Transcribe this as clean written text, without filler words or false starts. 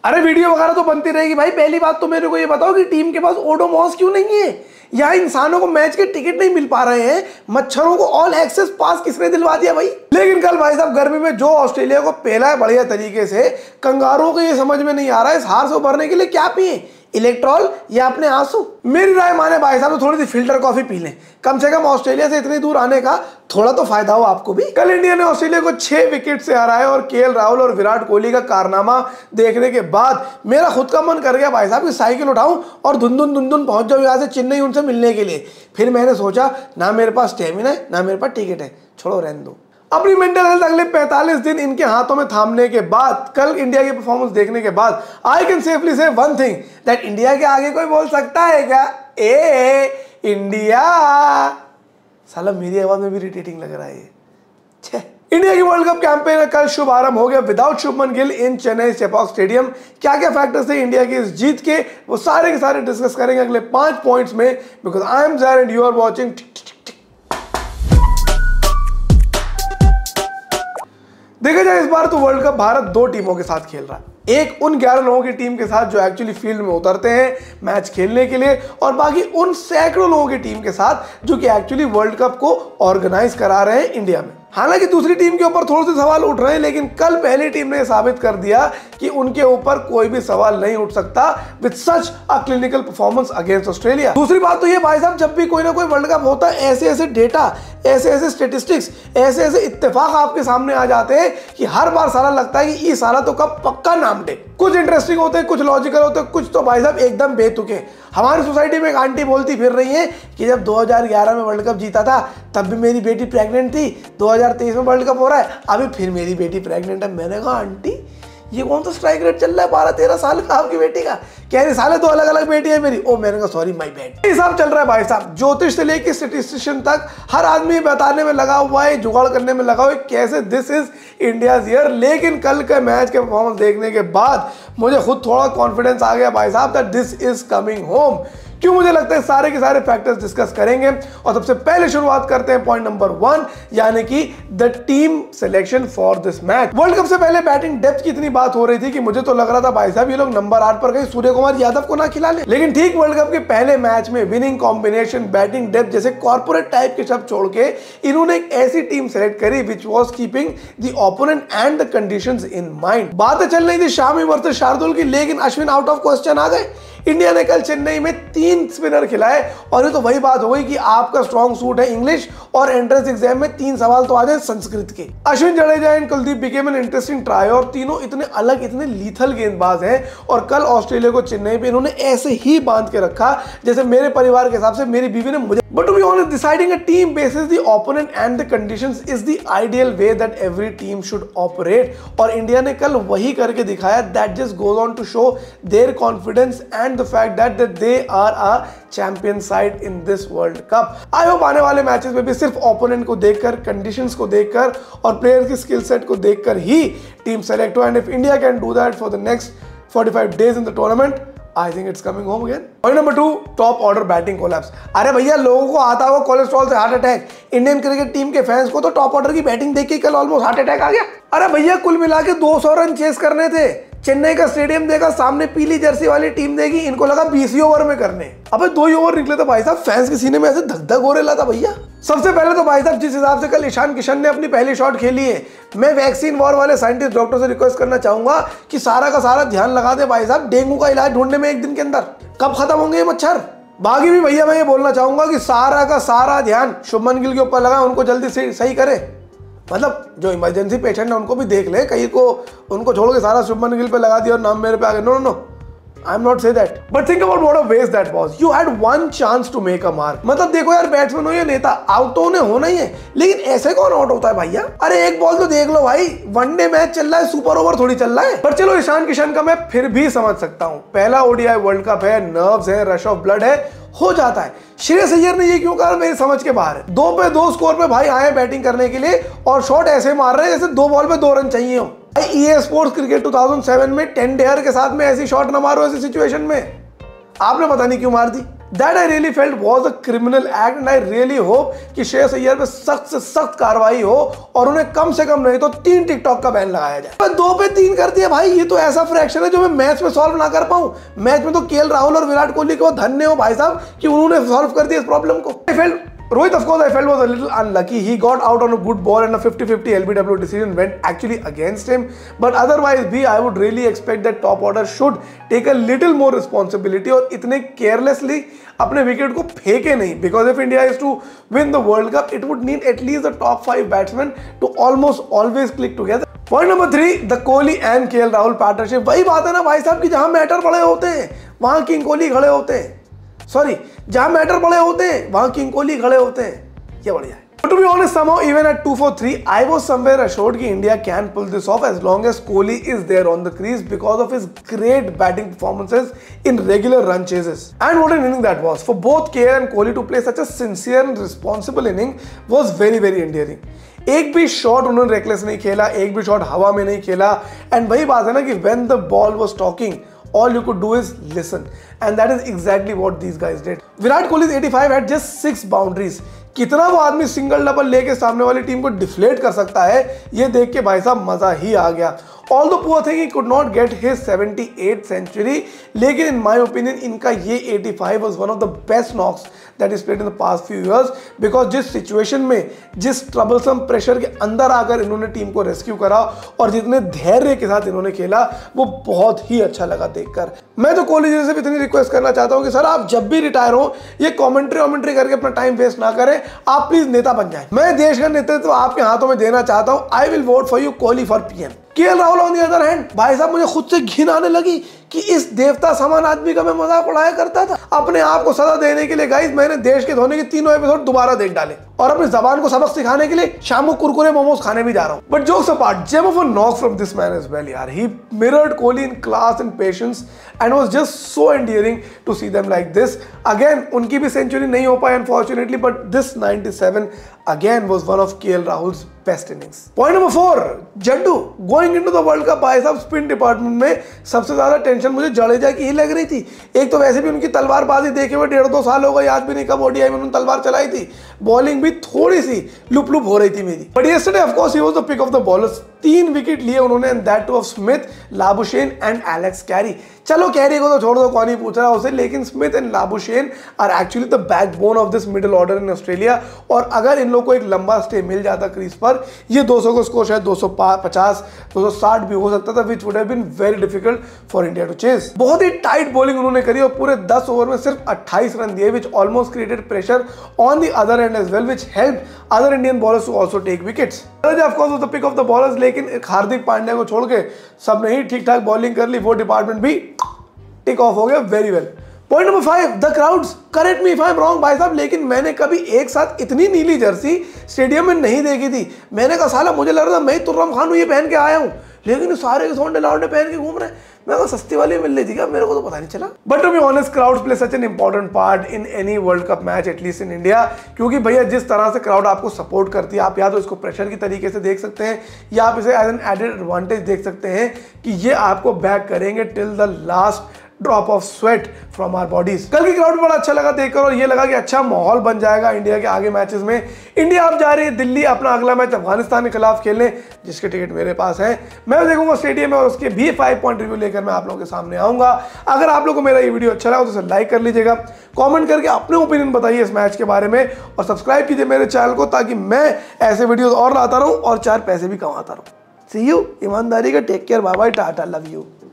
अरे वीडियो वगैरह तो बनती रहेगी भाई। पहली बात तो मेरे को ये बताओ कि टीम के पास ओडोमॉस क्यों नहीं है? यहाँ इंसानों को मैच के टिकट नहीं मिल पा रहे हैं, मच्छरों को ऑल एक्सेस पास किसने दिलवा दिया भाई? लेकिन कल भाई साहब गर्मी में जो ऑस्ट्रेलिया को पेला है बढ़िया तरीके से, कंगारुओं को ये समझ में नहीं आ रहा है इस हार से उभरने के लिए क्या पिए, इलेक्ट्रॉल या अपने आंसू? मेरी राय माने भाई साहब तो थोड़ी सी फिल्टर कॉफी पी लें, कम से कम ऑस्ट्रेलिया से इतनी दूर आने का थोड़ा तो फायदा हो आपको भी। कल इंडिया ने ऑस्ट्रेलिया को 6 विकेट से हराया और केएल राहुल और विराट कोहली का कारनामा देखने के बाद मेरा खुद का मन कर गया भाई साहब कि साइकिल उठाऊं और धुंधुन पहुंच जाऊं यहाँ से चेन्नई उनसे मिलने के लिए। फिर मैंने सोचा ना मेरे पास स्टेमिना है ना मेरे पास टिकट है, छोड़ो रहने दो। अपनी मेंटल हेल्थ अगले 45 दिन इनके हाथों में थामने के बाद, कल इंडिया की परफॉर्मेंस देखने के बाद, I can safely say one thing that India के आगे कोई बोल सकता है क्या? ए इंडिया। साला मेरी आवाज में भी इरिटेटिंग लग रहा है ये। इंडिया की वर्ल्ड कप कैंपेन का कल शुभारंभ हो गया without Shubman Gill in Chennai Chepauk stadium. क्या क्या फैक्टर्स थे इंडिया की इस जीत के, वो सारे के सारे डिस्कस करेंगे अगले 5 पॉइंट्स में, बिकॉज आई एम जैर एंड यू आर वॉचिंग। देखा जाए इस बार तो वर्ल्ड कप भारत 2 टीमों के साथ खेल रहा है। एक उन 11 लोगों की टीम के साथ जो एक्चुअली फील्ड में उतरते हैं मैच खेलने के लिए, और बाकी उन सैकड़ों लोगों की टीम के साथ जो कि एक्चुअली वर्ल्ड कप को ऑर्गेनाइज करा रहे हैं इंडिया में। हालांकि दूसरी टीम के ऊपर थोड़े से सवाल उठ रहे हैं, लेकिन कल पहली टीम ने साबित कर दिया कि उनके ऊपर कोई भी सवाल नहीं उठ सकता with such a clinical performance against Australia. दूसरी बात तो ये भाई साहब, जब भी कोई ना कोई वर्ल्ड कप होता है ऐसे ऐसे डेटा, ऐसे ऐसे स्टेटिस्टिक्स, ऐसे ऐसे इत्तेफाक आपके सामने आ जाते हैं कि हर बार साला लगता है कि ये साला तो कब पक्का नाम दे। कुछ इंटरेस्टिंग होते हैं, कुछ लॉजिकल होते हैं, कुछ तो भाई साहब एकदम बेतुके। हमारी सोसाइटी में एक आंटी बोलती फिर रही है कि जब 2011 में वर्ल्ड कप जीता था तब भी मेरी बेटी प्रेग्नेंट थी, 2023 में वर्ल्ड कप हो रहा है अभी फिर मेरी बेटी प्रेग्नेंट है। मैंने कहा आंटी ये कौन सा स्ट्राइक रेट चल रहा है 12-13 साल का आपकी बेटी का? कह रही साले 2 अलग अलग बेटी है मेरी। ओ मैंने कहा सॉरी माय बैड। हिसाब चल रहा है भाई साहब, ज्योतिष से लेकर स्टैटिस्टिशियन तक हर आदमी बताने में लगा हुआ है, जुगाड़ करने में लगा हुआ है कैसे दिस इज इंडियाज ईयर। लेकिन कल के मैच के परफॉर्मेंस देखने के बाद मुझे खुद थोड़ा कॉन्फिडेंस आ गया भाई साहब that this is coming home. क्यों? मुझे लगता है सारे के सारे फैक्टर्स डिस्कस करेंगे और सबसे पहले शुरुआत करते हैं पॉइंट नंबर 1, यानी कि the team selection for this match. World cup से पहले बैटिंग डेप्थ की इतनी बात हो रही थी कि मुझे तो लग रहा था भाई साहब ये लोग नंबर 8 पर कहीं सूर्य कुमार यादव को ना खिला ले। लेकिन ठीक वर्ल्ड कप के पहले मैच में विनिंग कॉम्बिनेशन, बैटिंग डेप्थ जैसे कॉर्पोरेट टाइप के शब्द छोड़ के इन्होंने एक ऐसी टीम सेलेक्ट करी which was keeping the opponent and the conditions in mind. बातें चल रही थी शामी वर्सेस शार्दुल की, लेकिन अश्विन आउट ऑफ क्वेश्चन आ गए। इंडिया ने कल चेन्नई में 3 स्पिनर खिलाए और ये तो वही बात हो गई कि आपका स्ट्रॉन्ग सूट है इंग्लिश और एंट्रेंस एग्जाम में 3 सवाल तो आ जाए संस्कृत के। Ashwin, Jadeja and Kuldeep became an interesting try और तीनों इतने अलग, इतने लीथल गेंदबाज हैं और कल ऑस्ट्रेलिया को चेन्नई पे इन्होंने ऐसे ही बांध के रखा जैसे मेरे परिवार के हिसाब से मेरी बीवी ने मुझे। But to be honest, deciding a team basis the opponent and the conditions is the ideal way that every team should operate, और इंडिया ने कल वही करके दिखाया। That just goes on to show their confidence and the fact that they are a champion side in this World Cup. I hope आने वाले matches में भी सिर्फ ओपोनेंट को देखकर, कंडीशंस को देखकर और प्लेयर की स्किल सेट को देखकर ही टीम सेलेक्ट हो, and if India can do that for the next 45 days in the tournament, I think it's coming home again. Point number 2, top order batting collapse. अरे भैया लोगों को आता होगा कोलेस्ट्रॉल से heart attack, Indian cricket team के fans को तो टॉप ऑर्डर की बैटिंग देख के कल ऑलमोस्ट हार्ट अटैक आ गया। अरे भैया कुल मिला के 200 रन चेस करने थे, चेन्नई का स्टेडियम देखा, सामने पीली जर्सी वाली टीम देखी, इनको लगा 20 ओवर में करने। अबे 2 ही ओवर निकले तो भाई साहब फैंस के सीने में ऐसे धक धक हो रहा था भैया। सबसे पहले तो भाई साहब जिस हिसाब से कल ईशान किशन ने अपनी पहली शॉट खेली है, मैं वैक्सीन वॉर वाले साइंटिस्ट डॉक्टर से रिक्वेस्ट करना चाहूंगा कि सारा का सारा ध्यान लगा दे भाई साहब डेंगू का इलाज ढूंढने में 1 दिन के अंदर। कब खत्म होंगे ये मच्छर? बाकी भी भैया मैं ये बोलना चाहूंगा कि सारा का सारा ध्यान शुभमन गिल के ऊपर लगा, उनको जल्दी से सही करे। मतलब जो इमरजेंसी पेशेंट है उनको भी देख ले, कहीं को उनको छोड़ के सारा शुभमन गिल पे लगा दिया और नाम मेरे पे आ गया। No no no, I am not say that, but think about what a waste that was. You had 1 chance to make a mark. मतलब देखो यार, बैट्समैन हो या नेता, आउट तो उन्हें होना ही है, लेकिन ऐसे कौन आउट होता है भैया? अरे एक बॉल तो देख लो भाई, वनडे मैच चल रहा है, सुपर ओवर थोड़ी चल रहा है। पर चलो ईशान किशन का मैं फिर भी समझ सकता हूँ, पहला ओडीआई वर्ल्ड कप है, नर्व्स है, रश ऑफ ब्लड है, हो जाता है। श्रेयस अय्यर ने ये क्यों कहा मेरी समझ के बाहर है। 2 पे 2 स्कोर पे भाई आए बैटिंग करने के लिए और शॉट ऐसे मार रहे हैं जैसे 2 बॉल पे 2 रन चाहिए हो। EA स्पोर्ट्स क्रिकेट 2007 में 10 डेयर के साथ में ऐसी शॉट ना मारो ऐसी सिचुएशन में। आपने पता नहीं क्यों मार दी। That I really felt was a criminal act and I really hope कि श्रेयस अय्यर पे सख्त से सख्त कार्रवाई हो और उन्हें कम से कम नहीं तो 3 टिकटॉक का बैन लगाया जाए। 2 पे 3 कर दिया भाई, ये तो ऐसा फ्रैक्शन है जो मैं मैच में सॉल्व ना कर पाऊं। मैच में तो केएल राहुल और विराट कोहली को धन्य हो भाई साहब कि उन्होंने सॉल्व कर दिया इस प्रॉब्लम को। I felt Rohit, of course, I felt was a little unlucky. He got out on a good ball and a 50-50 LBW decision went actually against him. But otherwise, I would really expect that top order should take a little more responsibility और इतने carelessly अपने wicket को फेंके नहीं. Because if India is to win the World Cup, it would need at least the top 5 batsmen to almost always click together. Point number 3, the Kohli and KL Rahul partnership. वही बात है ना भाई साहब कि जहां मैटर बड़े होते हैं वहां किंग कोहली खड़े होते हैं. सॉरी, जहां मैटर बड़े होते हैं वहां किंग कोहली खड़े होते हैं. ये बढ़िया है. But to be honest, somehow even at 2 for 3, I was somewhere assured that India can pull this off as long as Kohli is there on the crease because of his great batting performances in regular run chases. And what an inning that was. For both KL and Kohli to play such a sincere and responsible inning was very, very endearing. एक भी shot उन्होंने reckless नहीं खेला, एक भी shot हवा में नहीं खेला. एंड वही बात है ना कि when the ball was talking, all you could do is listen, and that is exactly what these guys did. Virat Kohli's 85 had just 6 boundaries. कितना वो आदमी सिंगल डबल लेके सामने वाली टीम को डिफ्लेट कर सकता है, ये देख के भाई साहब मजा ही आ गया. Although poor thing he could not get his 78th century, लेकिन in my opinion इनका ये 85 was one of the best knocks that is played in the past few years, because जिस सिचुएशन में, जिस ट्रबलसम प्रेशर के अंदर आकर इन्होंने टीम को रेस्क्यू करा और जितने धैर्य के साथ इन्होंने खेला, वो बहुत ही अच्छा लगा देखकर. मैं तो कोहली जी से भी इतनी रिक्वेस्ट करना चाहता हूँ कि सर आप जब भी रिटायर हो, ये कॉमेंट्री करके अपना टाइम वेस्ट ना करें, आप प्लीज नेता बन जाएं. मैं देश का नेतृत्व आपके हाथों में देना चाहता हूँ. I will vote for you Kohli for PM. KL Rahul on the other hand, भाई साहब मुझे खुद से घिन आने लगी कि इस देवता समान आदमी का मैं मजाक उड़ाया करता था. अपने आप को सजा देने के लिए गाइस मैंने देश के धोनी के 3 एपिसोड दोबारा देख डाले और अपनी जबान को सबक सिखाने के लिए शाम को कुरकुरे मोमोज खाने भी जा रहा हूं. But jokes apart, gem of a knock from this man is well यार. He mirrored Kohli in class and patience and was just so endearing to see them like this. Again उनकी भी सेंचुरी नहीं हो पाई unfortunately, but this 97 again was one of KL Rahul's best innings. Point number 4, Jaddu going into the World Cup. भाई साहब spin department में सबसे ज्यादा टेंशन मुझे जडेजा की ही लग रही थी. एक तो वैसे भी उनकी तलवारबाजी देखे हुए 1.5-2 साल हो गए, याद भी नहीं कब ओडीआई में उन्होंने तलवार चलाई थी. बॉलिंग भी थोड़ी सी लुप हो रही थी मेरी. But yesterday of course he was the pick of the bowlers. 3 wicket लिए उन्होंने and that too of Smith, Labuschagne and Alex Carey. चलो कैरी को तो छोड़ दो, कौन ही पूछ रहा है उसे, लेकिन Smith and Labuschagne are actually the backbone of this middle order in Australia. और अगर इन लोगों को एक लंबा स्टे मिल जाता क्रीज पर, ये 200 को स्कोर शायद 250 260 भी हो सकता था, which would have been very difficult for India to chase. बहुत ही टाइट बॉलिंग उन्होंने करी और पूरे 10 ओवर में सिर्फ 28 रन दिए, which almost created pressure on the other end as well, which help other Indian bowlers to also take wickets. Of course was the pick of the bowlers, लेकिन हार्दिक पांड्या को छोड़ के सबने ही ठीक ठाक बॉलिंग कर ली. वो डिपार्टमेंट भी टिक ऑफ हो गया very well. Point number 5, the crowds. Correct me if I am wrong भाई साहब, लेकिन मैंने कभी एक साथ इतनी नीली जर्सी स्टेडियम में नहीं देखी थी. मैंने कहा साला मुझे लग रहा था मैं तुर्रम खान हूं, ये पहन के आया हूं, लेकिन सारे के सोंडे लाउंडे पहन के घूम रहे हैं. मैं कहा सस्ती वाली मिल रही थी क्या, मेरे को तो पता नहीं चला. But to be honest, crowds play such an important part in any world cup match, at least in India. क्योंकि भैया जिस तरह से क्राउड आपको सपोर्ट करती है, आप या तो इसको प्रेशर की तरीके से देख सकते हैं या आप इसे एज एन एडेड एडवांटेज देख सकते हैं कि ये आपको बैक करेंगे till the last drop of sweat from our bodies. कल की क्राउड बड़ा अच्छा लगा देखकर और ये लगा कि अच्छा माहौल बन जाएगा इंडिया के आगे मैचेस में. इंडिया अब जा रही है दिल्ली अपना अगला मैच अफगानिस्तान के खिलाफ खेलने, जिसके टिकट मेरे पास है. मैं देखूंगा स्टेडियम में और उसके भी 5 पॉइंट रिव्यू लेकर मैं आप लोगों के सामने आऊंगा. अगर आप लोगों को मेरा ये वीडियो अच्छा लगा तो इसे लाइक कर लीजिएगा, कमेंट करके अपने ओपिनियन बताइए इस मैच के बारे में और सब्सक्राइब कीजिए मेरे चैनल को ताकि मैं ऐसे वीडियोस और लाता रहूं और 4 पैसे भी कमाता रहूं. See you. ईमानदारी का take care, bye bye, tata, love you.